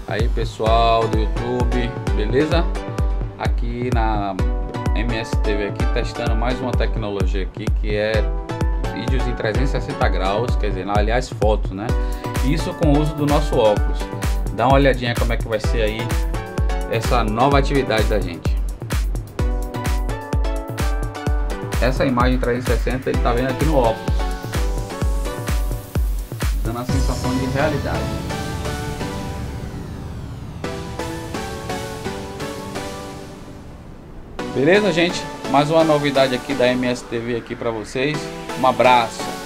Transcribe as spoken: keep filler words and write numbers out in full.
Aí pessoal do YouTube, beleza? Aqui na M S T V aqui testando mais uma tecnologia aqui que é vídeos em trezentos e sessenta graus, quer dizer, aliás fotos, né? Isso com o uso do nosso óculos. Dá uma olhadinha como é que vai ser aí essa nova atividade da gente. Essa imagem trezentos e sessenta ele tá vendo aqui no óculos, dando a sensação de realidade. Beleza, gente? Mais uma novidade aqui da M S T V aqui para vocês. Um abraço.